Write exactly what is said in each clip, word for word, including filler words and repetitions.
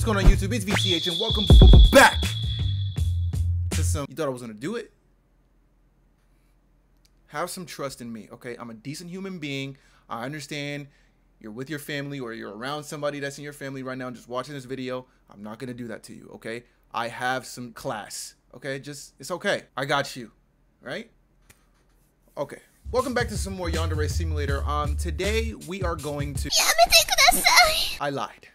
What's going on YouTube? It's V T H and welcome back to some... You thought I was gonna do it? Have some trust in me, okay? I'm a decent human being. I understand you're with your family or you're around somebody that's in your family right now and just watching this video. I'm not gonna do that to you, okay? I have some class, okay? Just, it's okay. I got you, right? Okay. Welcome back to some more Yandere Simulator. Um, today we are going to... I lied.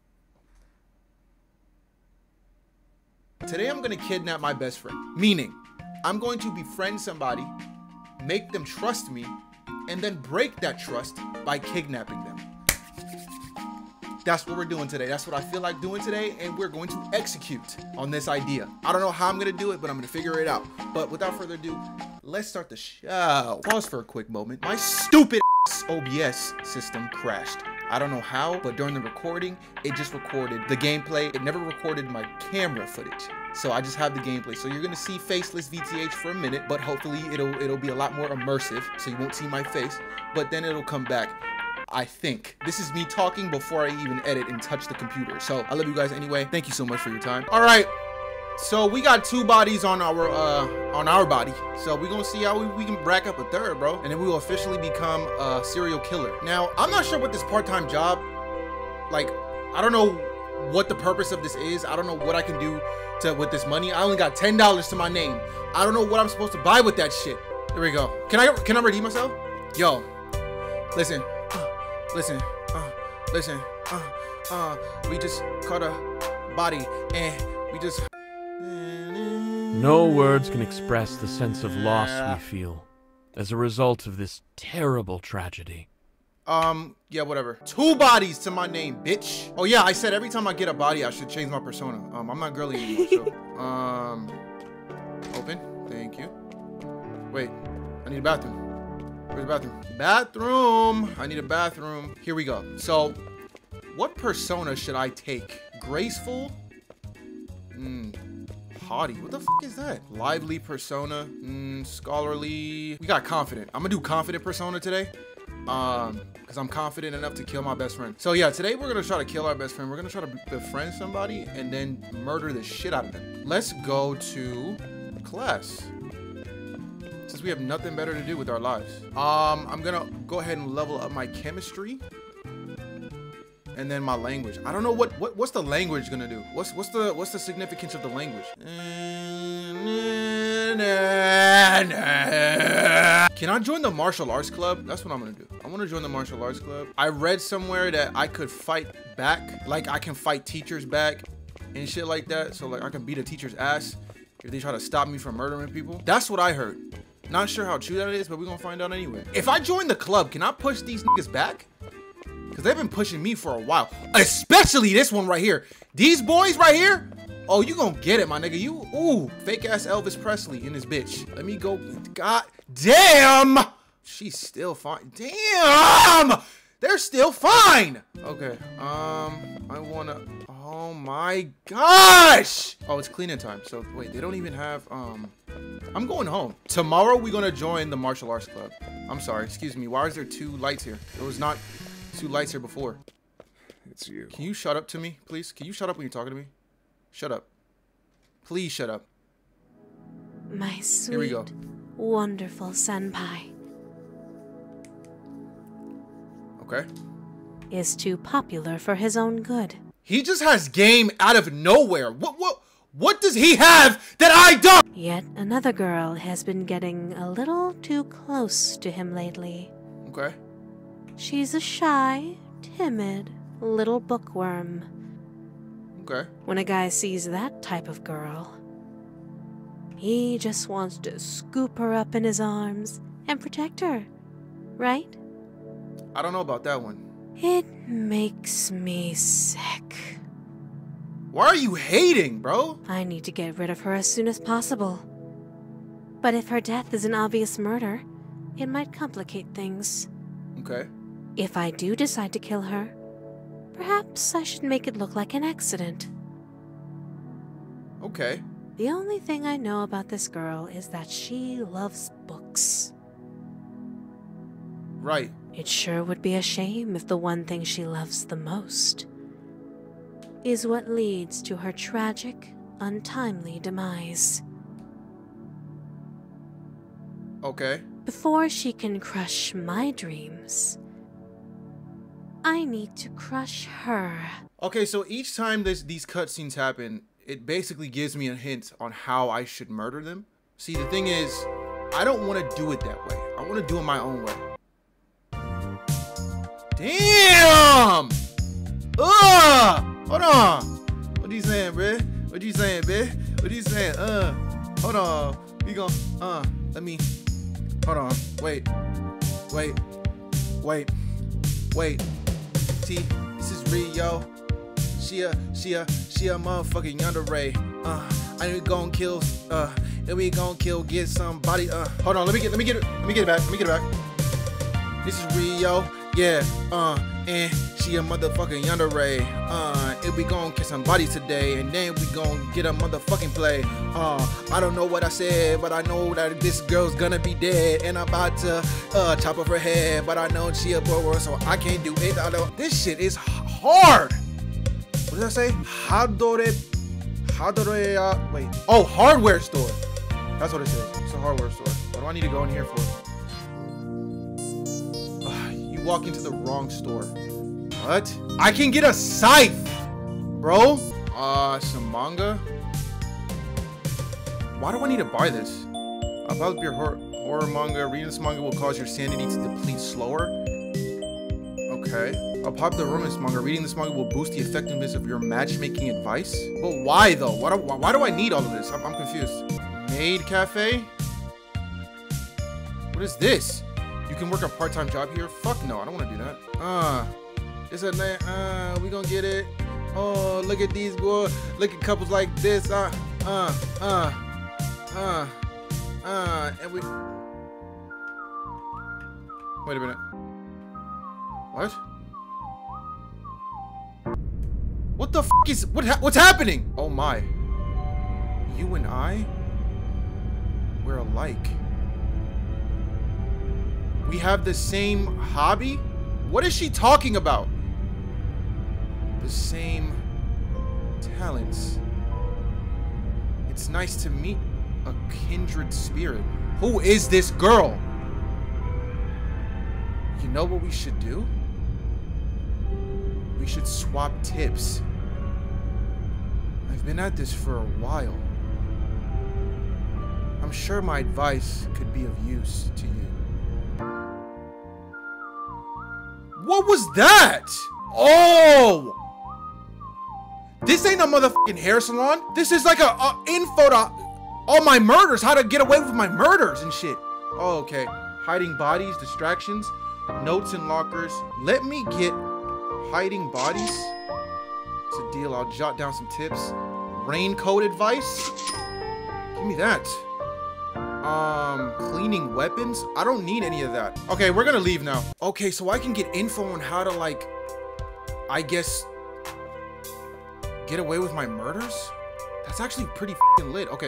Today I'm gonna kidnap my best friend. Meaning, I'm going to befriend somebody, make them trust me, and then break that trust by kidnapping them. That's what we're doing today. That's what I feel like doing today, and we're going to execute on this idea. I don't know how I'm gonna do it, but I'm gonna figure it out. But without further ado, let's start the show. Pause for a quick moment. My stupid ass O B S system crashed. I don't know how, but during the recording, it just recorded the gameplay. It never recorded my camera footage. So I just have the gameplay. So you're gonna see faceless V T H for a minute, but hopefully it'll it'll be a lot more immersive, so you won't see my face, but then it'll come back. I think. This is me talking before I even edit and touch the computer. So I love you guys anyway. Thank you so much for your time. All right. So we got two bodies on our uh on our body. So we're gonna see how we, we can rack up a third, bro. And then we will officially become a serial killer. Now, I'm not sure what this part-time job, like, I don't know what the purpose of this is. I don't know what I can do to with this money. I only got ten dollars to my name. I don't know what I'm supposed to buy with that shit. Here we go. Can I can I redeem myself? Yo, listen, uh, listen, uh, listen, uh, uh, we just caught a body and we just... No words can express the sense of loss we feel as a result of this terrible tragedy. Um, yeah, whatever. Two bodies to my name, bitch. Oh yeah, I said every time I get a body, I should change my persona. Um, I'm not girly anymore, so. Um, open. Thank you. Wait, I need a bathroom. Where's the bathroom? Bathroom! I need a bathroom. Here we go. So, what persona should I take? Graceful? Hmm. Haughty. What the f is that? Lively persona. Mm, scholarly. We got confident. I'm gonna do confident persona today. Um, because I'm confident enough to kill my best friend. So yeah, today we're gonna try to kill our best friend. We're gonna try to befriend somebody and then murder the shit out of them. Let's go to class. Since we have nothing better to do with our lives. Um, I'm gonna go ahead and level up my chemistry. And then my language. I don't know what, what what's the language gonna do. What's what's the what's the significance of the language? Can I join the martial arts club? That's what I'm gonna do. I want to join the martial arts club. I read somewhere that I could fight back, like I can fight teachers back and shit like that. So like I can beat a teacher's ass if they try to stop me from murdering people. That's what I heard. Not sure how true that is, but we're gonna find out anyway. If I join the club, can I push these niggas back? Because they've been pushing me for a while. Especially this one right here. These boys right here. Oh, you gonna get it, my nigga. You, ooh, fake ass Elvis Presley in this bitch. Let me go. God damn. She's still fine. Damn. They're still fine. Okay. Um, I wanna, oh my gosh. Oh, it's cleaning time. So wait, they don't even have, um, I'm going home. Tomorrow we're gonna join the martial arts club. I'm sorry, excuse me. Why is there two lights here? There was not two lights here before. It's you. Can you shut up to me, please? Can you shut up when you're talking to me? Shut up. Please shut up. My sweet, Here we go. wonderful senpai. Okay. Is too popular for his own good. He just has game out of nowhere. What what what does he have that I don't? Yet another girl has been getting a little too close to him lately. Okay. She's a shy, timid little bookworm. Okay. When a guy sees that type of girl, he just wants to scoop her up in his arms and protect her, right? I don't know about that one. It makes me sick. Why are you hating, bro? I need to get rid of her as soon as possible. But if her death is an obvious murder, it might complicate things. Okay. If I do decide to kill her, perhaps I should make it look like an accident. Okay. The only thing I know about this girl is that she loves books. Right. It sure would be a shame if the one thing she loves the most is what leads to her tragic, untimely demise. Okay. Before she can crush my dreams, I need to crush her. Okay, so each time this, these cutscenes happen, it basically gives me a hint on how I should murder them. See, the thing is, I don't want to do it that way. I want to do it my own way. Damn! Ugh! Hold on. What you saying, bruh? What you saying, bruh? What you saying? Uh, hold on. We gon' uh, let me, hold on. Wait, wait, wait, wait. See, this is Rio. She a, she a, she a motherfucking Yandere. Uh, I ain't gonna kill, uh, and we gonna kill, get somebody, uh. Hold on, let me get, let me get it, let me get it back, let me get it back. This is Rio, yeah, uh, and she a motherfucking Yandere. Uh, and we gonna kill somebody today, and then we gonna get a motherfucking play. Uh, I don't know what I said, but I know that this girl's gonna be dead, and I'm about to, uh, chop off her head, but I know she a boy, so I can't do it. I don't, this shit is hard. What did I say? Yandere, Yandere, uh, wait. Oh, hardware store. That's what it says. It's a hardware store. What do I need to go in here for? Uh, you walk into the wrong store. What? I can get a scythe, bro. Uh, some manga. Why do I need to buy this? About your horror, horror manga. Reading this manga will cause your sanity to deplete slower. Okay. A popular romance manga. Reading this manga will boost the effectiveness of your matchmaking advice. But why though? Why do, why do I need all of this? I'm, I'm confused. Maid cafe? What is this? You can work a part-time job here? Fuck no, I don't want to do that. Uh, it's a uh, we gonna get it. Oh, look at these boys. Look at couples like this. Uh, uh, uh, uh, uh, and we. Wait a minute. What? What the f is what? Ha what's happening? Oh my! You and I, we're alike. We have the same hobby. What is she talking about? The same talents. It's nice to meet a kindred spirit. Who is this girl? You know what we should do? We should swap tips. I've been at this for a while. I'm sure my advice could be of use to you. What was that? Oh! This ain't a motherfucking hair salon. This is like a, a info to all my murders, how to get away with my murders and shit. Oh, okay. Hiding bodies, distractions, notes in lockers. Let me get hiding bodies. It's a deal. I'll jot down some tips. Raincoat advice. Give me that. Um, cleaning weapons. I don't need any of that. Okay, we're gonna leave now. Okay, so I can get info on how to, like, I guess, get away with my murders? That's actually pretty f***ing lit. Okay.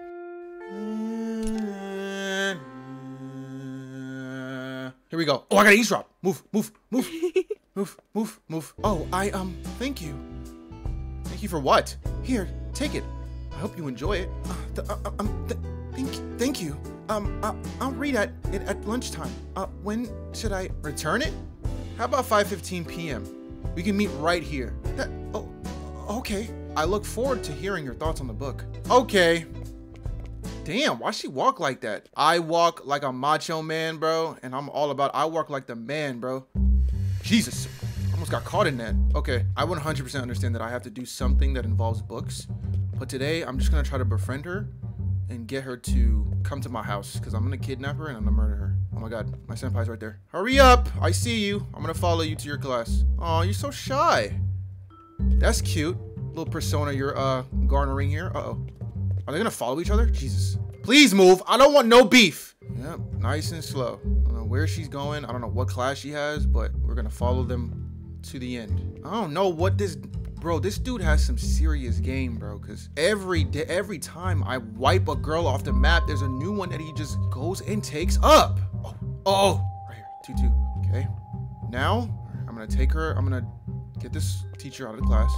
Here we go. Oh, I got an eavesdrop. Move, move, move, move, move, move. Oh, I, um, thank you. Thank you for what? Here, take it. I hope you enjoy it. Uh, the, uh, um, th thank, thank you. Um, uh, I'll read at it at lunchtime. Uh, when should I return it? How about five fifteen p m? We can meet right here. That, oh, okay. I look forward to hearing your thoughts on the book. Okay. Damn, why she walk like that? I walk like a macho man, bro, and I'm all about, I walk like the man, bro. Jesus, almost got caught in that. Okay, I one hundred percent understand that I have to do something that involves books, but today I'm just gonna try to befriend her and get her to come to my house, because I'm gonna kidnap her and I'm gonna murder her. Oh my god, my senpai's right there. Hurry up, I see you. I'm gonna follow you to your class. Oh, you're so shy. That's cute. Little persona you're uh garnering here. Uh-oh. Are they gonna follow each other? Jesus. Please move. I don't want no beef. Yep, nice and slow. I don't know where she's going. I don't know what class she has, but we're gonna follow them to the end. I don't know what this, bro, this dude has some serious game, bro, because every day, every time I wipe a girl off the map, there's a new one that he just goes and takes up. Oh, oh, right here, two, two. Okay, now I'm gonna take her, I'm gonna Get this teacher out of the class.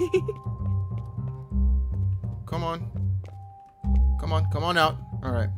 Come on. Come on, come on out. All right.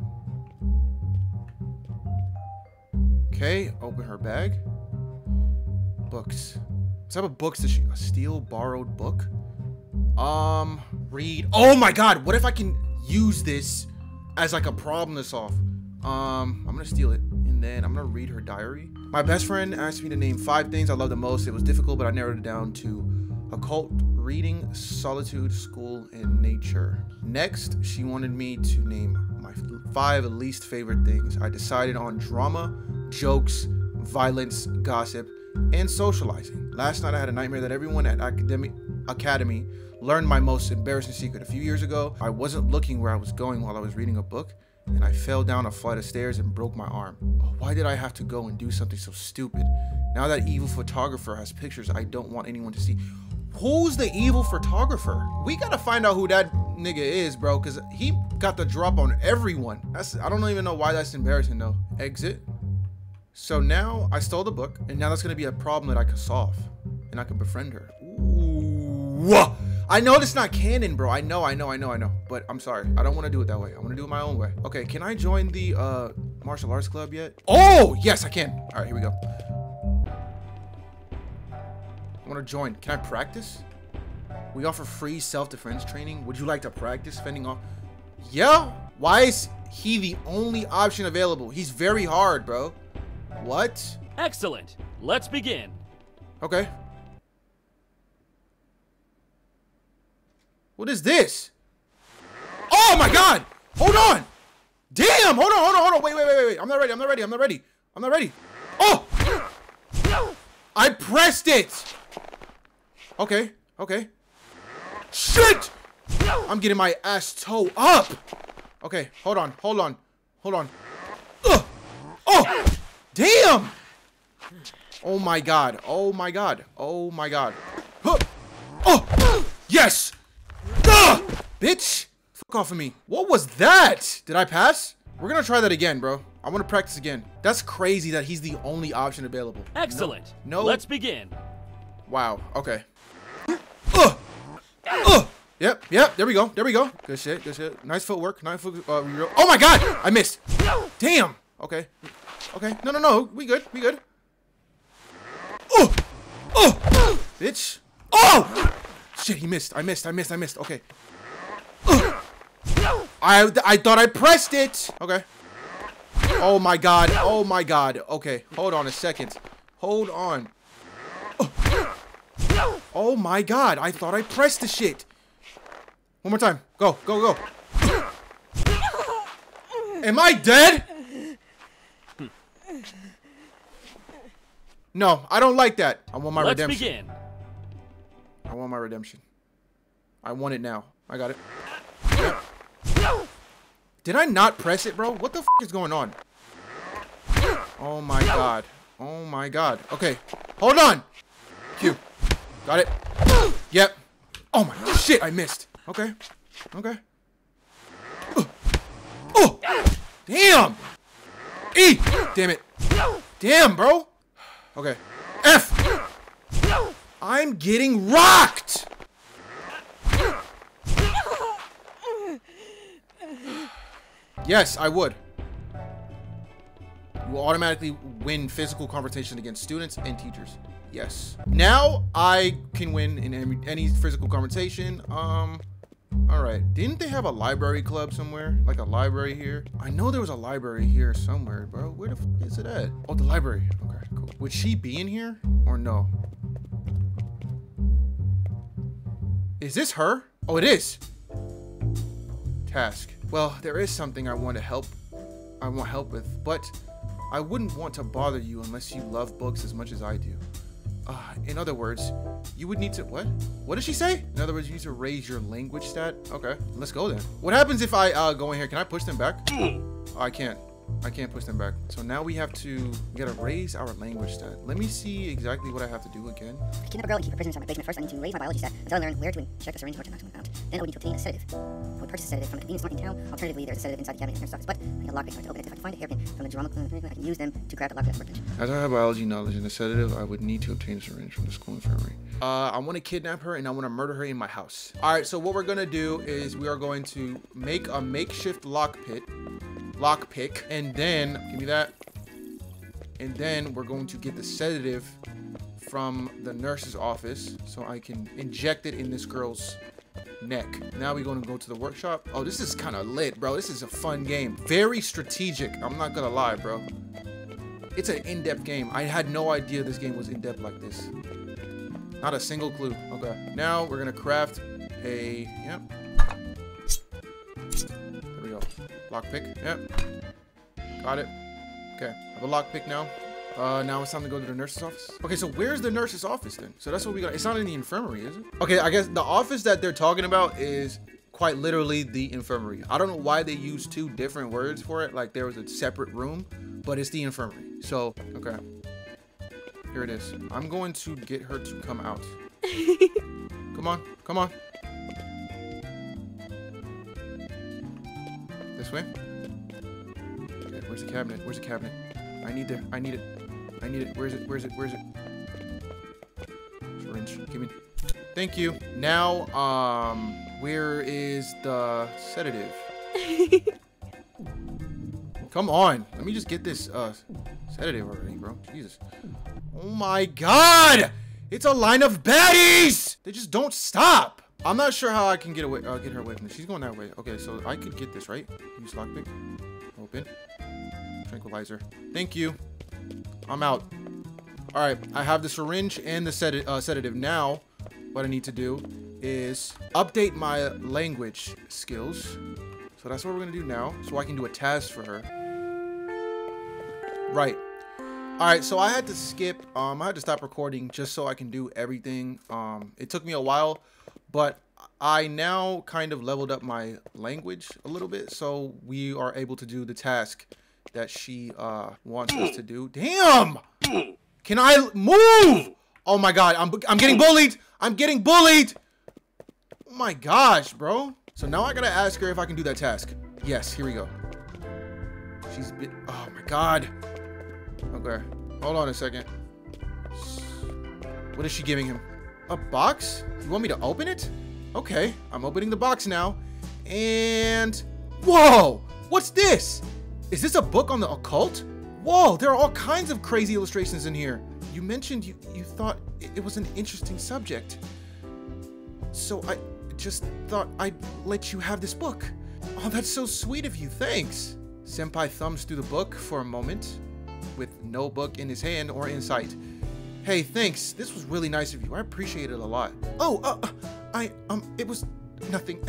Okay, open her bag. Books. What type of books does she... A steel borrowed book? Um, read. Oh my god, what if I can use this as like a problem to solve? Um, I'm gonna steal it. And then I'm gonna read her diary. My best friend asked me to name five things I love the most. It was difficult, but I narrowed it down to occult, reading, solitude, school, and nature. Next, she wanted me to name my five least favorite things. I decided on drama, jokes, violence, gossip, and socializing. Last night I had a nightmare that everyone at academic academy learned my most embarrassing secret. A few years ago, I wasn't looking where I was going while I was reading a book, and I fell down a flight of stairs and broke my arm. Oh, why did I have to go and do something so stupid? Now that evil photographer has pictures I don't want anyone to see. Who's the evil photographer? We gotta find out who that nigga is, bro, because he got the drop on everyone. That's, I don't even know why that's embarrassing though. Exit. So now I stole the book, and now that's gonna be a problem that I can solve, and I can befriend her. Ooh. I know it's not canon, bro. I know, I know, I know, I know. But I'm sorry. I don't want to do it that way. I want to do it my own way. Okay, can I join the uh, martial arts club yet? Oh, yes, I can. All right, here we go. I want to join. Can I practice? We offer free self-defense training. Would you like to practice fending off? Yeah? Why is he the only option available? He's very hard, bro. What? Excellent. Let's begin. Okay. What is this? Oh my god! Hold on! Damn! Hold on, hold on, hold on. Wait, wait, wait, wait. I'm not ready. I'm not ready. I'm not ready. I'm not ready. Oh! I pressed it! Okay, okay. Shit! I'm getting my ass toe up! Okay, hold on, hold on, hold on. Ugh. Oh! Damn! Oh my god. Oh my god. Oh my god. Huh. Oh! Yes! Ugh! Bitch! Fuck off of me. What was that? Did I pass? We're gonna try that again, bro. I want to practice again. That's crazy that he's the only option available. Excellent. No. no. Let's begin. Wow. Okay. Ugh! Ugh! Yep, yep. There we go. There we go. Good shit. Good shit. Nice footwork. Nice foot. Uh, oh my god! I missed. Damn. Okay. Okay. No, no, no. We good. We good. Oh! Oh! Bitch. Oh! Shit, he missed. I missed. I missed. I missed. Okay. Ugh. I I thought I pressed it. Okay. Oh my god. Oh my god. Okay. Hold on a second. Hold on. Oh, oh my god. I thought I pressed the shit. One more time. Go. Go, go. Am I dead? No, I don't like that. I want my Let's redemption. begin. I want my redemption. I want it now. I got it. Yep. Did I not press it, bro? What the f is going on? Oh my god. Oh my god. Okay. Hold on. Q. Got it. Yep. Oh my shit, I missed. Okay. Okay. Uh. Oh! Damn! E! Damn it. Damn, bro. Okay. F! I'm getting rocked! Yes, I would. You will automatically win physical confrontation against students and teachers. Yes. Now I can win in any, any physical confrontation. Um, all right. Didn't they have a library club somewhere? Like a library here? I know there was a library here somewhere, bro. Where the f is it at? Oh, the library. Okay, cool. Would she be in here or no? Is this her? Oh, it is. Task. Well, there is something I want to help. I want help with, but I wouldn't want to bother you unless you love books as much as I do. Uh, in other words, you would need to, what? What did she say? In other words, you need to raise your language stat. Okay, let's go then. What happens if I uh, go in here? Can I push them back? Oh, I can't. I can't push them back. So now we have to, we gotta raise our language stat. Let me see exactly what I have to do again. To kidnap a girl and keep her prisoner inside my basement, first I need to raise my biology stat until I learn where to inject a syringe to her maximum amount. Then I would need to obtain a sedative. I would purchase a sedative from a convenience store in town. Alternatively, there's a sedative inside the cabinet in the nurse's office, but I need a lockpick to open it. If I can find a hairpin from the drama, I can use them to grab the lockpick at the workbench. As I have biology knowledge and a sedative, I would need to obtain a syringe from the school infirmary. Uh, I want to kidnap her and I want to murder her in my house. All right, so what we're gonna do is we are going to make a makeshift lock pit, lock pick, and then give me that. And then we're going to get the sedative from the nurse's office so I can inject it in this girl's neck. Now we're going to go to the workshop. Oh, this is kind of lit, bro. This is a fun game. Very strategic. I'm not gonna lie, bro. It's an in-depth game. I had no idea this game was in-depth like this. Not a single clue. Okay. Now we're gonna craft a, yep. There we go. Lockpick. Yep. Got it. Okay. I have a lockpick now. Uh, now it's time to go to the nurse's office. Okay, so where's the nurse's office then? So that's what we got. It's not in the infirmary, is it? Okay, I guess the office that they're talking about is quite literally the infirmary. I don't know why they use two different words for it. Like there was a separate room, but it's the infirmary. So, okay. Here it is. I'm going to get her to come out. Come on, come on. This way. Okay, where's the cabinet? Where's the cabinet? I need the, I need it. I need it. Where is it? Where is it? Where is it? Syringe. Give me. Thank you. Now, um, where is the sedative? Come on. Let me just get this uh sedative already, bro. Jesus. Oh my God! It's a line of baddies! They just don't stop. I'm not sure how I can get away, uh, get her away from this. She's going that way. Okay, so I could get this, right? Use lockpick. Open. Tranquilizer. Thank you. I'm out. All right, I have the syringe and the sed uh, sedative. Now, what I need to do is update my language skills. So that's what we're gonna do now, so I can do a task for her. Right. All right, so I had to skip. Um, I had to stop recording just so I can do everything. Um, it took me a while, but I now kind of leveled up my language a little bit, so we are able to do the task that she uh wants us to do. Damn! Can I move? Oh my God, I'm I'm getting bullied. I'm getting bullied. Oh my gosh, bro. So now I gotta ask her if I can do that task. Yes, here we go. She's bit. Oh my God. Okay, hold on a second. What is she giving him? A box? You want me to open it? Okay, I'm opening the box now. And whoa, what's this? Is this a book on the occult? Whoa, there are all kinds of crazy illustrations in here. You mentioned you, you thought it was an interesting subject. So I just thought I'd let you have this book. Oh, that's so sweet of you, thanks. Senpai thumbs through the book for a moment with no book in his hand or in sight. Hey, thanks. This was really nice of you. I appreciate it a lot. Oh, uh, I, um, it was nothing.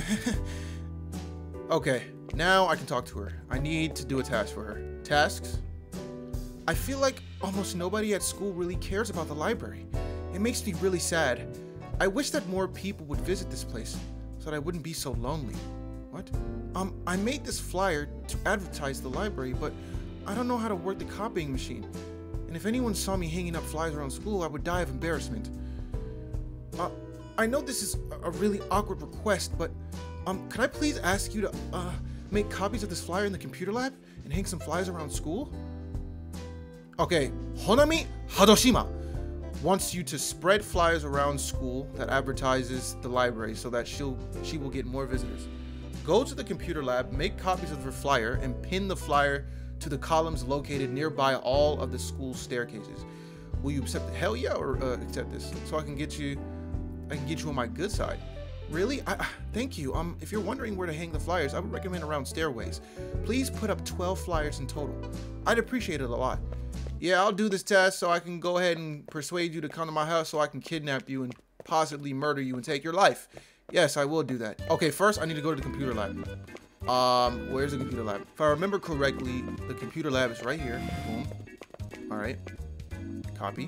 Okay, now I can talk to her. I need to do a task for her. Tasks? I feel like almost nobody at school really cares about the library. It makes me really sad. I wish that more people would visit this place so that I wouldn't be so lonely. What? Um, I made this flyer to advertise the library, but I don't know how to work the copying machine. And if anyone saw me hanging up flyers around school, I would die of embarrassment. Uh, I know this is a really awkward request, but um, could I please ask you to uh, make copies of this flyer in the computer lab and hang some flyers around school? Okay, Honami Hadoshima wants you to spread flyers around school that advertises the library so that she'll she will get more visitors. Go to the computer lab, make copies of her flyer, and pin the flyer to the columns located nearby all of the school staircases. Will you accept it? Hell yeah, or uh, accept this so I can get you I can get you on my good side. Really? I, thank you. Um, if you're wondering where to hang the flyers, I would recommend around stairways. Please put up twelve flyers in total. I'd appreciate it a lot. Yeah, I'll do this task so I can go ahead and persuade you to come to my house so I can kidnap you and possibly murder you and take your life. Yes, I will do that. Okay, first I need to go to the computer lab. Um, where's the computer lab? If I remember correctly, the computer lab is right here. Boom. All right. Copy.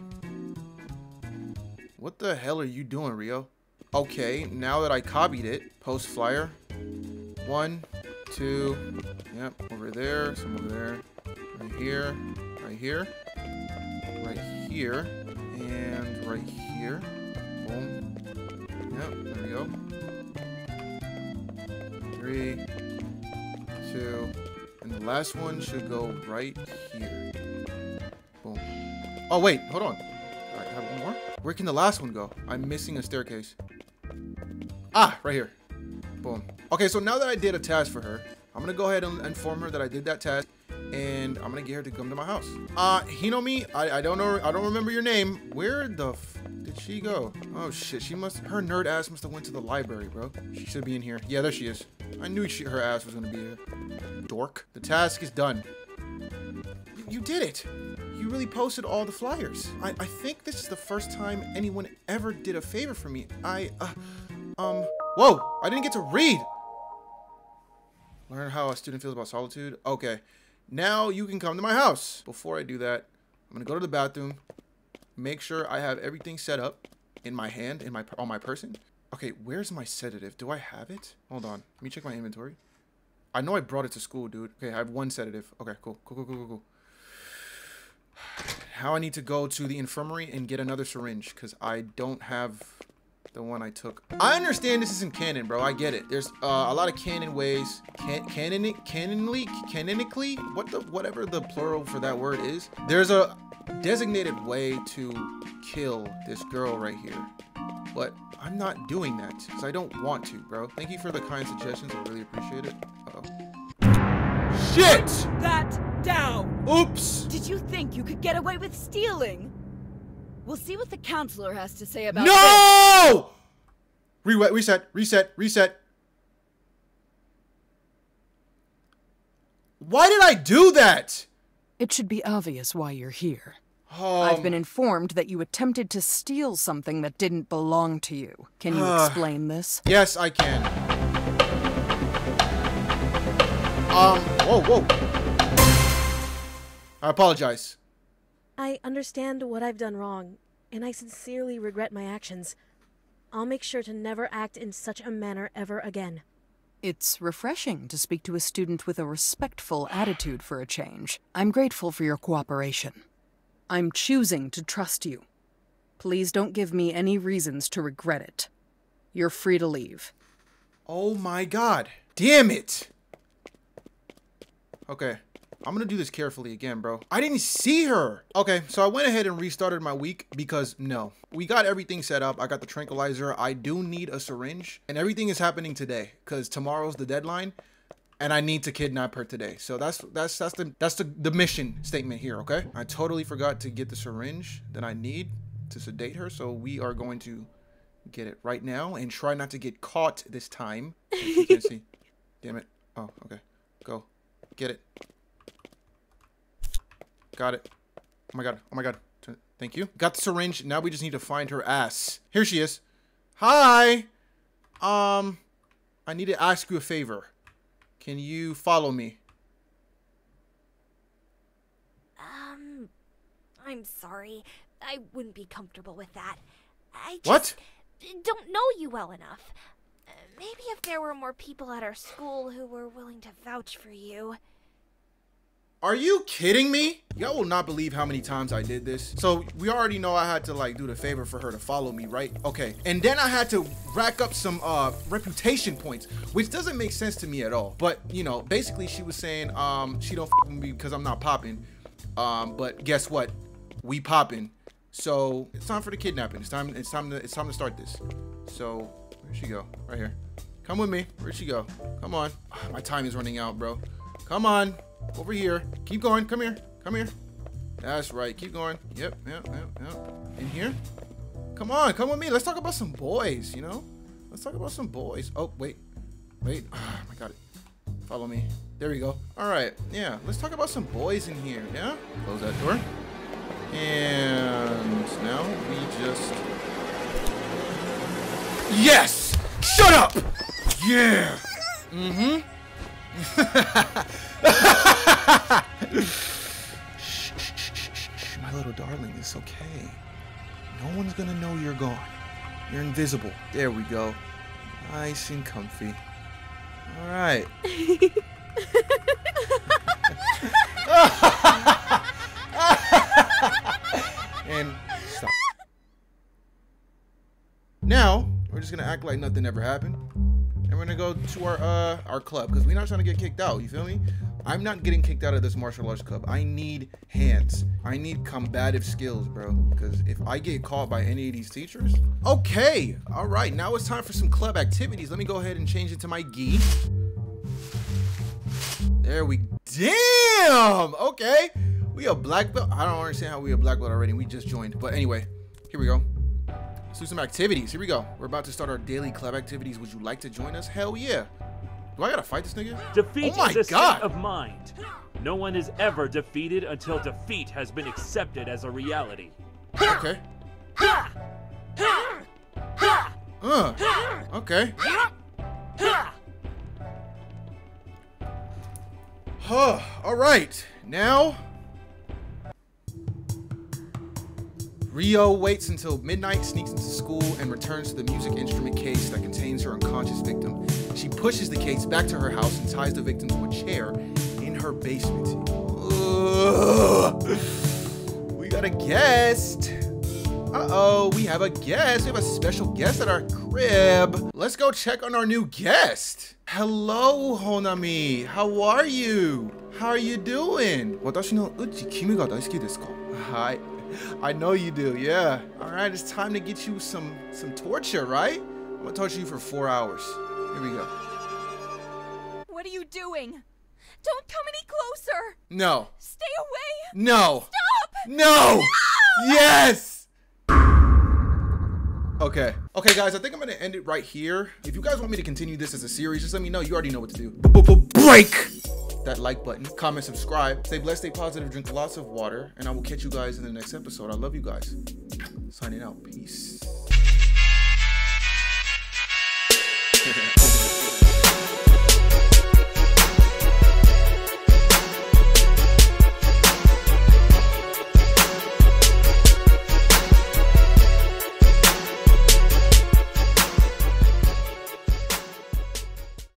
What the hell are you doing, Rio? Okay, now that I copied it, post flyer. One, two, yep, over there, some over there. Right here. Right here. Right here. And right here. Boom. Yep, there we go. Three, two, and the last one should go right here. Boom. Oh, wait, hold on. I have one more? Where can the last one go? I'm missing a staircase. Ah, right here. Boom. Okay, so now that I did a task for her, I'm gonna go ahead and inform her that I did that task, and I'm gonna get her to come to my house. Uh, Hinomi, I, I don't know, I don't remember your name. Where the f did she go? Oh shit, she must, her nerd ass must have went to the library, bro. She should be in here. Yeah, there she is. I knew she, her ass was gonna be here. Dork. The task is done. You, you did it. You really posted all the flyers. I, I think this is the first time anyone ever did a favor for me. I, uh, um, whoa, I didn't get to read. Learn how a student feels about solitude. Okay, now you can come to my house. Before I do that, I'm gonna go to the bathroom, make sure I have everything set up in my hand, in my on my person. Okay, where's my sedative? Do I have it? Hold on, let me check my inventory. I know I brought it to school, dude. Okay, I have one sedative. Okay, cool, cool, cool, cool, cool, cool. Now I need to go to the infirmary and get another syringe because I don't have the one I took. I understand this isn't canon, bro. I get it. There's uh, a lot of canon ways. Can canon canonly canonically what the whatever the plural for that word is. There's a designated way to kill this girl right here, but I'm not doing that because I don't want to, bro. Thank you for the kind suggestions. I really appreciate it. Uh-oh. Shit! Put that down! Oops! Did you think you could get away with stealing? We'll see what the counselor has to say about No! Re reset, reset, reset. Why did I do that? It should be obvious why you're here. Um, I've been informed that you attempted to steal something that didn't belong to you. Can you explain this? Yes, I can. Um, whoa, whoa. I apologize. I understand what I've done wrong, and I sincerely regret my actions. I'll make sure to never act in such a manner ever again. It's refreshing to speak to a student with a respectful attitude for a change. I'm grateful for your cooperation. I'm choosing to trust you. Please don't give me any reasons to regret it. You're free to leave. Oh my god. Damn it. Okay. I'm gonna do this carefully again, bro. I didn't see her. Okay, so I went ahead and restarted my week because no. We got everything set up. I got the tranquilizer. I do need a syringe. And everything is happening today because tomorrow's the deadline. And I need to kidnap her today. So that's that's that's the that's the, the mission statement here, okay? I totally forgot to get the syringe that I need to sedate her. So we are going to get it right now and try not to get caught this time. You can't see. Damn it. Oh, okay. Go. Get it. Got it. Oh my god. Oh my god. Thank you. Got the syringe. Now we just need to find her ass. Here she is. Hi. Um, I need to ask you a favor. Can you follow me? Um, I'm sorry. I wouldn't be comfortable with that. I just What? don't know you well enough. Uh, maybe if there were more people at our school who were willing to vouch for you. Are you kidding me? Y'all will not believe how many times I did this. So we already know I had to like do the favor for her to follow me, right? Okay. And then I had to rack up some uh reputation points, which doesn't make sense to me at all. But you know, basically she was saying um she don't f with me because I'm not popping. Um, but guess what? We popping. So it's time for the kidnapping. It's time. It's time to. It's time to start this. So where'd she go? Right here. Come with me. Where'd she go? Come on. Ah, my time is running out, bro. Come on. Over here. Keep going. Come here. Come here. That's right. Keep going. Yep. Yep. Yep. Yep. In here. Come on. Come with me. Let's talk about some boys. You know. Let's talk about some boys. Oh wait. Wait. Oh my God. Follow me. There we go. All right. Yeah. Let's talk about some boys in here. Yeah. Close that door. And now we just... Yes! Shut up! Yeah! Mm-hmm. Shh, shh, shh, shh, shh, my little darling, it's okay. No one's gonna know you're gone. You're invisible. There we go. Nice and comfy. All right. Now, we're just gonna act like nothing ever happened. And we're gonna go to our uh our club, because we're not trying to get kicked out, you feel me? I'm not getting kicked out of this martial arts club. I need hands. I need combative skills, bro. Because if I get caught by any of these teachers... Okay, all right, now it's time for some club activities. Let me go ahead and change it to my gi. There we... Damn! Okay, we a black belt. I don't understand how we a black belt already. We just joined. But anyway, here we go. Let's do some activities. Here we go. We're about to start our daily club activities. Would you like to join us? Hell yeah. Do I gotta fight this nigga? Defeat Oh my is a God. state of mind. No one is ever defeated until defeat has been accepted as a reality. Okay. Uh, okay. Huh. All right. Now, Rio waits until midnight, sneaks into school, and returns to the music instrument case that contains her unconscious victim. She pushes the case back to her house and ties the victim to a chair in her basement. Ugh. We got a guest. Uh-oh, we have a guest. We have a special guest at our crib. Let's go check on our new guest. Hello, Honami. How are you? How are you doing? Watashi no uchi kimi ga daisuki desu ka? Hi. I know you do, yeah. All right, it's time to get you some some torture, right? I'm gonna torture you for four hours. Here we go. What are you doing? Don't come any closer. No. Stay away. No. Stop. No. Yes. Okay. Okay, guys, I think I'm gonna end it right here. If you guys want me to continue this as a series, just let me know. You already know what to do. Break that like button, comment, subscribe, stay blessed, stay positive, drink lots of water, and I will catch you guys in the next episode. I love you guys. Signing out. Peace.